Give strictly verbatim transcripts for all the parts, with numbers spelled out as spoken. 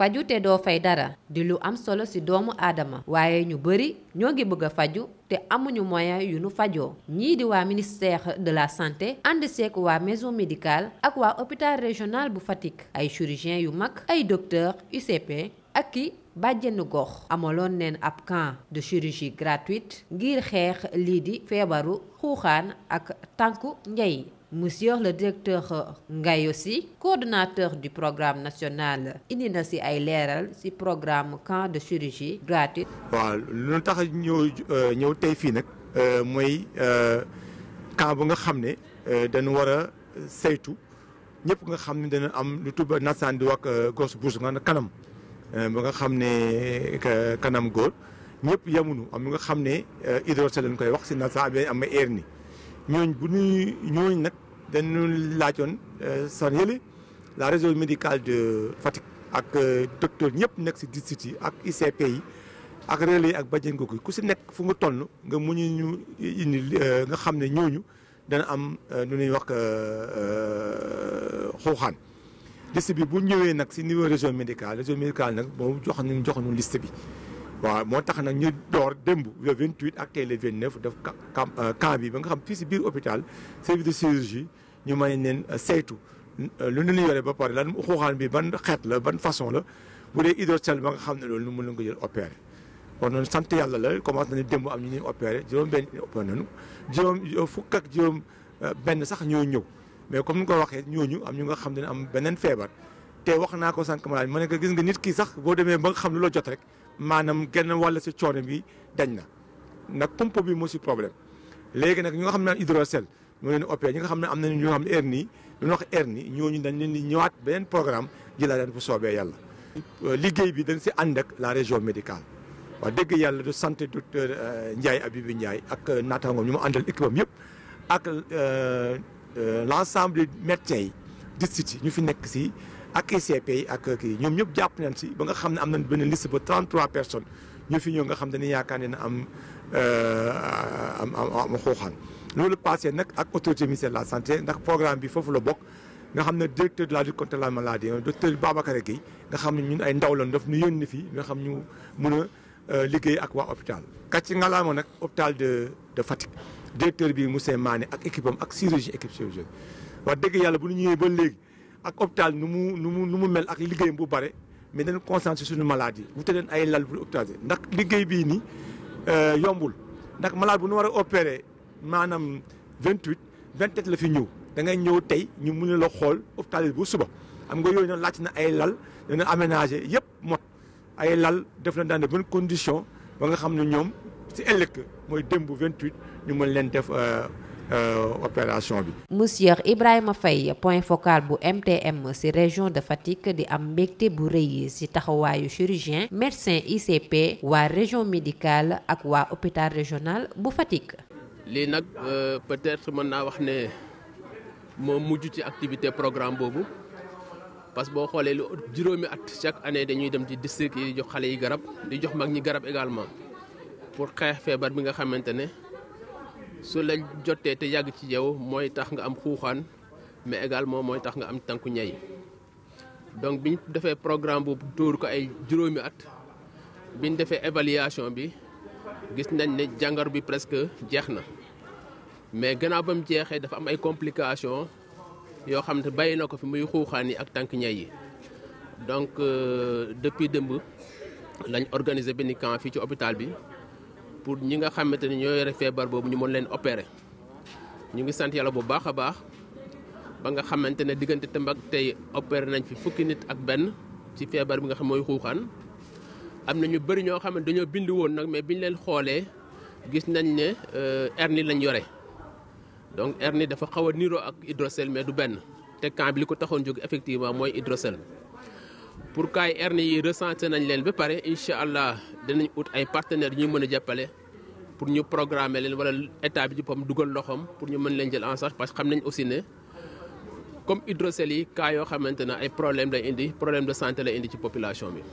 faju te doo fay dara di lu am solo ci doomu aadama waaye ñu bari ñoo ngi bëgg a faju te amuñu moyen yu nu fajoo ñii di waa ministère de la santé ànd seek waa maison médicale ak waa hôpital régional bu Fatick ay chirurgien yu mag ay docteur U C P ak ki bàjjenu gox amaloon neen ab camp de chirurgie gratuite ngir xeex lii di feebaru xuuxaan ak tànku njey Monsieur le directeur Ngayo Sy coordonnateur du programme national indi na ci ay leeral ci programme camp de chirurgie gratuite. waaw lu tax a ñëw ñëw tey fii nag mooy camp bu nga xam ne dañu war a saytu ñëpp nga xam ne dana am lu tuba nasaan di wax gos bourse nga kanam ba nga xam ne kanam góor ñëpp yemunu am nga xam ne hydrocèle lañ koy wax ci nasaan bi am hernie ñooñ bu ñuy ñooñ nag dañu laajoon son yële la région médicale de Fatick ak docteur ñëpp nekk ci district yi ak I C P yi ak relais yi ak bàjjen gox yi ku ci nekk fu nga toll nga mu ñu indi nga xam ne ñooñu dana am nu ñuy wax xuuxaan liste bi bu ñëwee nag ci niveau région médicale région médicale nag moom jox nañu jox nañu liste bi waaw moo tax nag ñu door démb le vingt-huit ak tey le vingt-neuf def camp bi ba nga xam fii ci biir hôpital service de chirurgie ñu mën leen saytu lu ñu yore ba pare lan xuuxaan bi ban xeet la ban façon la bu dee hydrocèle ba nga xam ne loolu nu mën nañu ko jël opéré. kon noonu sant yàlla la commencé nañu démb am ñu ñuy opéré juróom benn opéré nañu juróom fukk ak juróom benn sax ñoo ñëw mais comme ni ko waxee ñooñu am ñu nga xam ne am beneen feebar te wax naa ko sànq ma ne ko gis nga nit ki sax boo demee ba nga xam lu la jot rek. maanaam genn wàll ci coono bi dañ na nag pompe bi moo ci problème léegi nag ñi nga xam ne hydrocèle ñoo leen opéré ñi nga xam ne am nañu ñoo xam ne hernie lu ñu wax hernie ñooñu dañ leen di ñëwaat beneen programme jëlaat leen bu soobee yàlla. liggéey bi dañ ci ànd ak la région médicale wax dëgg yàlla du santé docteur Ndiaye Habibou Ndiaye ak naataangoom ñu mu àndal équipe am yëpp ak l'ensemble des médecins yi district yi ñu fi nekk ci. ak I C P yi ak kii ñoom ñëpp jàpp nañ ci ba nga xam ne am nañ benn liste ba trente-trois personnes ñu fi ñëw nga xam dañuy yaakaar ne am am am xuuxaan loolu passé nag ak autorité ministère de la santé ndax programme bi foofu la bokk nga xam ne directeur de la lutte contre la maladie docteur Babacar Gueye nga xam ne ñun ay ndaw lañ daf ñu yónni fii nga xam ñu mën a liggéey ak waa hôpital kàcc nga laa ma nag hôpital de de Fatick directeur bi monsieur Mané ak équipe am ak chirurgie équipe chirurgienne wax dëgg yàlla bu ñu ñëwee ba léegi ak hôpital nu mu nu mu nu mu mel ak liggéeyam bu bare mais dañu concentré suñu maladie wute leen ay lal bu hôpital ndax liggéey bii nii yombul ndax malade bu nu war a opéré maanaam vingt-huit vingt-sept la fi ñëw da ngay ñëw tey ñu mun la xool hôpital bu suba am nga yooyu noonu laaj na ay lal dana aménagé yëpp mot ay lal def na dans de bonnes conditions ba nga xam ne ñoom si ëllëg mooy démb vingt-huit ñu mën leen def opération bi. Monsieur Ibrahima Faye point focal bu M T M ci région de Fatick di am mbégte bu rëy ci taxawaayu chirurgien médecin I C P waa région médicale ak waa hôpital régional bu Fatick. lii nag peut-être mën naa wax ne moo mujj ci activité programme boobu parce que boo xoolee lu juróomi at chaque année dañuy dem ci district yi di jox xale yi garab di jox mag ñi garab également pour xeex feebar bi nga xamante ne. su la jotee te yàgg ci yow mooy tax nga am xuuxaan mais également mooy tax nga am tànku ñay donc bi ñu defee programme bu tóor ko ay juróomi at bi ñu defee évaluation bi gis nañ ne jàngoro bi presque jeex na mais gannaaw ba mu jeexee dafa am ay complications yoo xam ne bàyyi na ko fi muy xuuxaan yi ak tànku ñay yi donc depuis démb lañ organiser benn camp fii ci hôpital bi. pour ñi nga xamante ni ñoo yore feebar boobu ñu mën leen opérer ñu ngi sant yàlla bu baax a baax ba nga xamante ne diggante tëmb ak tey opéré nañ fi fukki nit ak benn ci feebar bi nga xam mooy xuuxaan am na ñu bëri ñoo xam ne dañoo bind woon nag mais biñ leen xoolee gis nañ ne hernie lañ yore donc hernie dafa xaw a niroo ak hydrocèle mais du benn te camp bi li ko taxoon jóg effectivement mooy hydrocèle pour kaay hernie yi recensé nañ leen ba pare incha allah dinañ ut ay partenaires ñuy mën a jàppale pour ñu programmer leen wala état bi jëppam dugal loxoom pour ñu mën leen jël en charge parce que xam nañ aussi ne comme hydrocèle yi cas yoo xamante ne ay problème lay indi problème de santé lay indi ci population bi.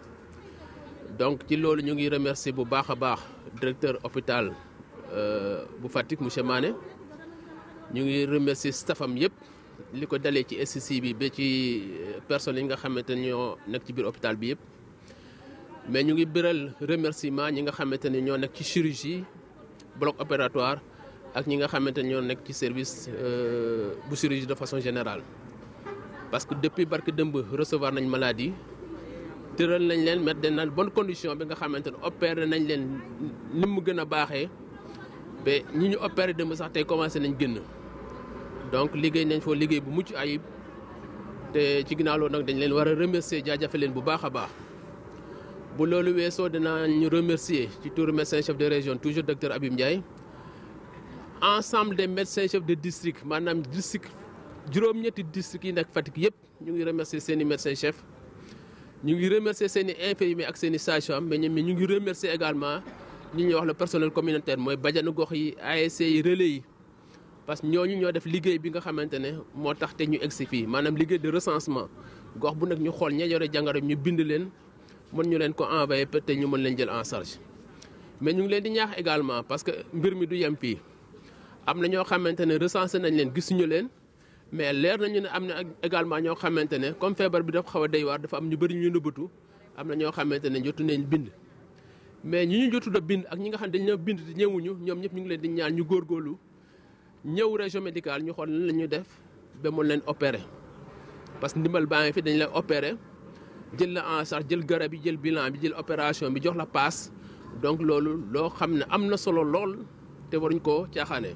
donc ci loolu ñu ngi remercier bu baax a baax directeur hôpital bu Fatick monsieur Mané ñu ngi remercier staffam yëpp li ko dalee ci S C bi ba ci personnes yi nga xamante ne ñoo nekk ci biir hôpital bi yëpp mais ñu ngi biral remerciement ñi nga xamante ne ñoo nekk ci chirurgie bloc opératoire ak ñi nga xamante ne ñoo nekk ci service bu chirurgie de façon générale. parce que depuis barke dëmb recevoir nañ maladie tëral nañ leen mettre dans bonne condition bi nga xamante ne opéré nañ leen ni mu gën a baaxee ba ñi ñu opéré dëmb sax tey commencé nañ génn. donc liggéey nañ foo liggéey bu mucc ayib te ci ginnaaw loolu nag dañ leen war a remercier jaajëfe leen bu baax a baax bu loolu weesoo dinaa ñu remercier ci turu médecin chef de région toujours docteur Habib Ndiaye ensemble des médecins chefs de district maanaam district juróom-ñetti district yi nekk Fatick yëpp ñu ngi remercier seen i médecin chef ñu ngi remercier seen i infirmiers ak seen i sages-femmes mais ñu ngi remercier également ñi ñuy wax le personnel communautaire mooy bajanu gox yi A S C yi relais yi. parce que ñooñu ñoo def liggéey bi nga xamante ne moo tax te ñu egsi fii maanaam liggéey de recensement gox bu nag ñu xool ña yore jàngoro ñu bind leen mën ñu leen ko envoyé peut être ñu mën leen jël en charge mais ñu ngi leen di ñaax également parce que mbir mi du yem fii am na ñoo xamante ne recensé nañ leen gisuñu leen mais leer nañu ne am na également ñoo xamante ne comme feebar bi dafa xaw a doy waar dafa am ñu bëri ñu nëbbatu am na ñoo xamante ne jotu nañ bind mais ñi ñu jotu a bind ak ñi nga xam ne dañoo bind te ñëwuñu ñoom ñëpp ñu ngi leen di ñaan ñu góorgóorlu ñëw région médicale ñu xool lan la ñuy def ba mun leen opérer parce que ndimbal baa ngi fi dañ lay opérer jël la en charge jël garab yi jël bilan bi jël opération bi jox la paas donc loolu loo xam ne am na solo lool te waruñ koo caaxaanee.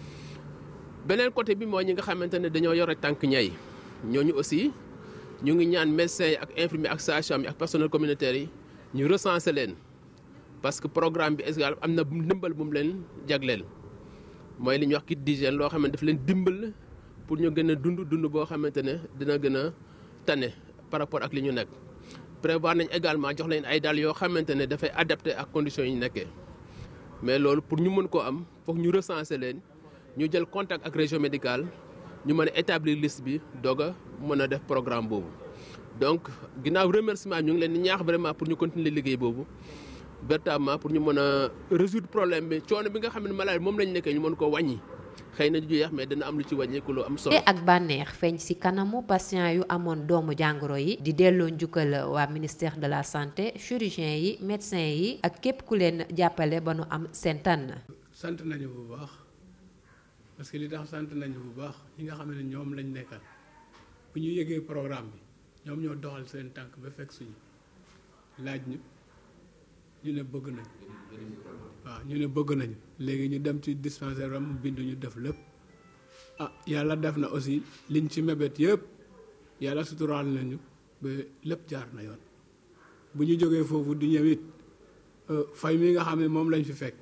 beneen côté bi mooy ñi nga xamante ne dañoo yore tànk ñay ñooñu aussi ñu ngi ñaan médecins yi ak infirmiers ak sages-femmes yi ak personnel communautaire yi ñu recenser leen parce que programme bi est am na ndimbal bu mu leen jagleel. mooy li ñuy wax kit d'hygiène loo xamante daf leen dimbal pour ñu gën a dund dund boo xamante ne dina gën a tane par rapport ak li ñu nekk. prévoir nañ également jox leen ay dàll yoo xamante ne dafay adapté ak conditions yi ñu nekkee mais loolu pour ñu mën koo am foog ñu recenser leen ñu jël contact ak région médicale ñu mën a établir liste bi doog a mën a def programme boobu. donc ginnaaw remerciement ñu ngi leen di ñaax vraiment pour ñu continuer liggéey boobu. véritablement pour ñu mën a résoudre problème bi coono bi nga xam ne maladie moom lañ nekkee ñu mën koo wàññi xëy na du jeex mais dana am lu ci wàññeeku lu am solo. te ak bànneex feeñ ci kanamu patient yu amoon doomu jàngoro yi di delloo njukkal waa ministère de la santé chirurgien yi médecin yi ak képp ku leen jàppale ba nu am seen tànn. sant nañu bu baax parce que li tax sant nañu bu baax ñi nga xam ne ñoom lañ nekkal bu ñu yëgee programme bi ñoom ñoo doxal seen tànk ba fekk suñu laaj ñu. ñu ne bëgg nañ waaw ñu ne bëgg nañ léegi ñu dem ci dispensaire am bindu ñu def lépp ah yàlla def na aussi liñ ci mébét yëpp yàlla suturaal nañu ba lépp jaar na yoon bu ñu jógee foofu di ñëw it fay mi nga xam ne moom lañ fi fekk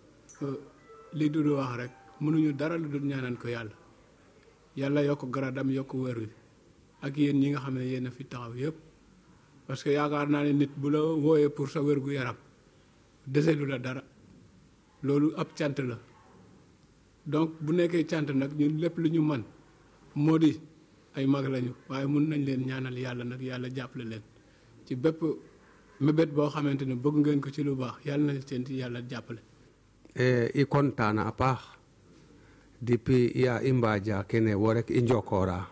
li du wax rek mënuñu dara lu dul ñaanal ko yàlla yàlla yokk garadam yokk wér wi ak yéen ñi nga xam ne yéen a fi taxaw yëpp parce que yaakaar naa ne nit bu la wooyee pour sa wérgu yaram deselu la dara loolu ab cant la donc bu nekkee cant nag ñun lépp lu ñu man moo di ay mag lañu waaye mun nañ leen ñaanal yàlla nag yàlla jàppale leen ci bépp mébét boo xamante ne bëgg ngeen ko ci lu baax yàlla na leen ci yàlla jàppale. i kontaana a paax depuis ya i mbaaja kene wo rek i njokoora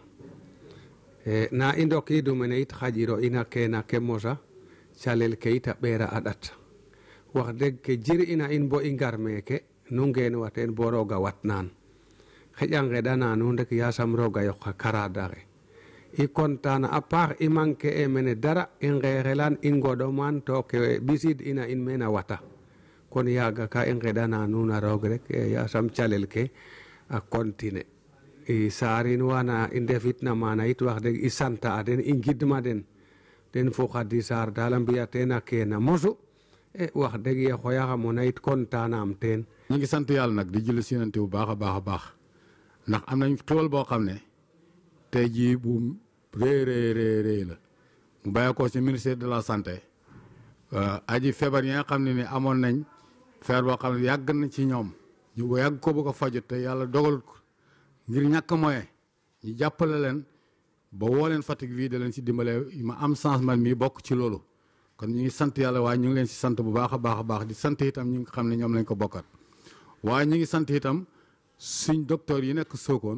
e na i ndokiidu mene it xaƴiro ina keena ke mosa calel ke it a ɓeera a ɗat wax deg ke jir ina in bo i ngar meeke nu ngeenwa teen bo rooga watnaan xeƴa ngeɗana nuun rek yasam rooga yoqa karadaxe i kontaana a paax i manque e mene dara i ngeexelan i ngoɗomaan to ke ɓisid ina in meen a wata kon yaaga ka i ngeɗana nuun a roog rek yasam calel ke a continuer i saarin wana i ndefitna maana yit wax deg i santa a den i ngidma den den fo Khady Sarr daal a mbi'a teen a keena mosu e wax deg ye xooyaxamona yit kontaanaam teen. ñu ngi sant yàlla nag di julli si Yonent bu baax a baax a baax ndax am nañ xéwal boo xam ne tey jii bu rëy rëy rëy la mu bàyyi ko si ministère de la santé aji feebar yi nga xam ne ni amoon nañ feebar boo xam ne yàgg na ci ñoom ñu yàgg ko bëgg a faju te yàlla dogalut ko ngir ñàkk moyen ñu jàppale leen ba woo leen Fatick bii da leen si dimbale ma am chance man mii bokk ci loolu kon ñu ngi sant yàlla waaye ñu ngi leen si sant bu baax a baax a baax di sant itam ñu ngi xam ne ñoom lañ ko bokkat waaye ñu ngi sant itam suñ docteur yi nekk Sokone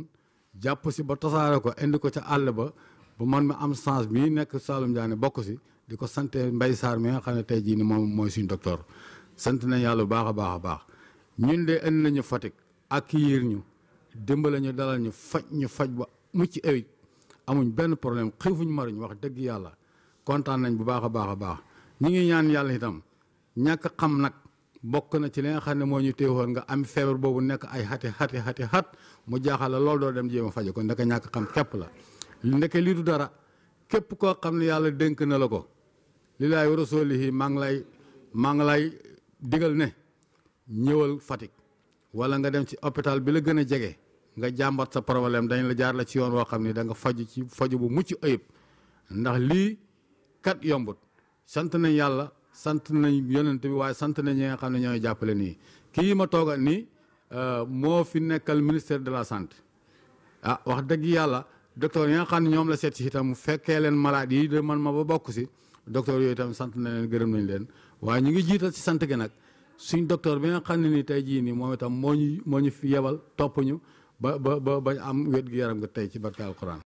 jàpp si ba tasaare ko indi ko ca àll ba ba man ma am chance bii nekk Saloum Diané bokk si di ko sante Mbaye Sarr mi nga xam ne tey jii ni moom mooy suñu docteur sant nañ yàlla bu baax a baax a baax ñun de indi nañu Fatick accueillir ñu dimbale ñu dalal ñu faj ñu faj ba mucc ayib amuñ benn problème xiifuñ maruñ wax dëgg yàlla kontaan nañ bu baax a baax a baax ñi ngi ñaan yàlla itam ñàkk xam nag bokk na ci li nga xam ne moo ñu téewoon nga am feebar boobu nekk ay xati xati xati xat mu jaaxal la loolu doo dem jéem a faje ko ndeke ñàkk xam képp la ndeke lii du dara képp koo xam ne yàlla dénk na la ko li laay war a soolihi maa ngi lay maa ngi lay digal ne ñëwal Fatick wala nga dem ci hôpital bi la gën a jege nga jàmbat sa problème dañ la jaar la ci yoon woo xam ne da nga faju ci faju bu mucc ayib ndax lii kat yombut sant nañ yàlla sant nañ yonent bi waaye sant nañ ñi nga xam ne ñooy jàppale nii kii ma toogal nii moo fi nekkal ministère de la santé ah wax dëgg yàlla docteur yi nga xam ne ñoom la seet si itam mu fekkee leen malade yi de man ma ba bokk si docteur yooyu itam sant na leen gërëm nañ leen waaye ñu ngi jiital si sant gi nag suñ docteur bi nga xam ne ni tey jii nii moom itam moo ñu moo ñu fi yebal topp ñu ba ba ba bañ am wér gu yaram nga tey ci barke alquran